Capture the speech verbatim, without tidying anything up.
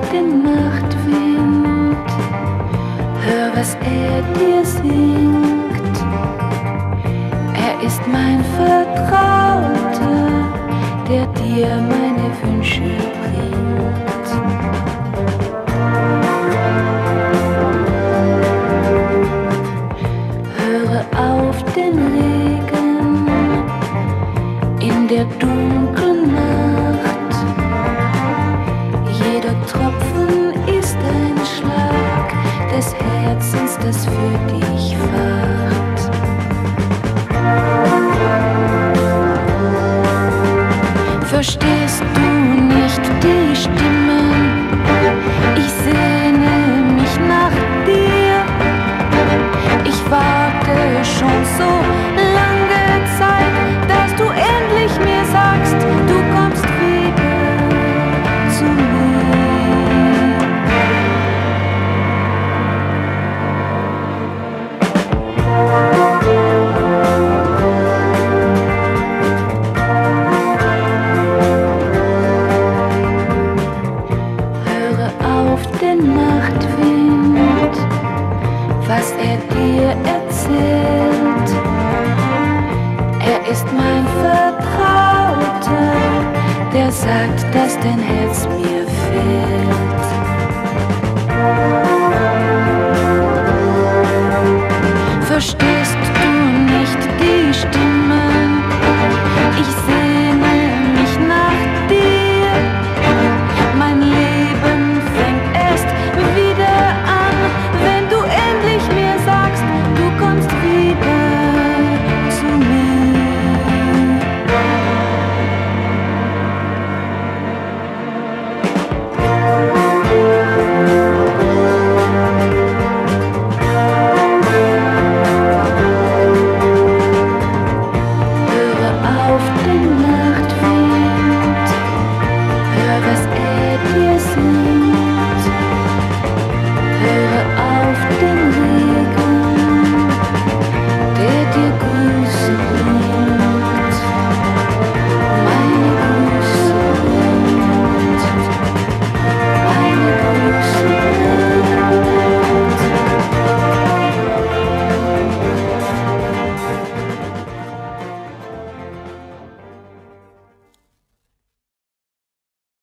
den Nachtwind, hör, was er dir singt. Er ist mein Vertrauter, der dir meine Wünsche bringt. Höre auf den Regen in der dunklen Nacht. Jeder Tropfen ist ein Schlag des Herzens, das für dich wacht. Verstehst du nicht die Stimmen? Ich sehne mich nach dir. Ich warte schon so lange Zeit, dass du endlich mir sagst, du kommst wieder zu mir. Höre auf den Nachtwind, was er dir erzählt. Er ist mein Vertrauter, der sagt, dass dein Herz mir fehlt. Versteh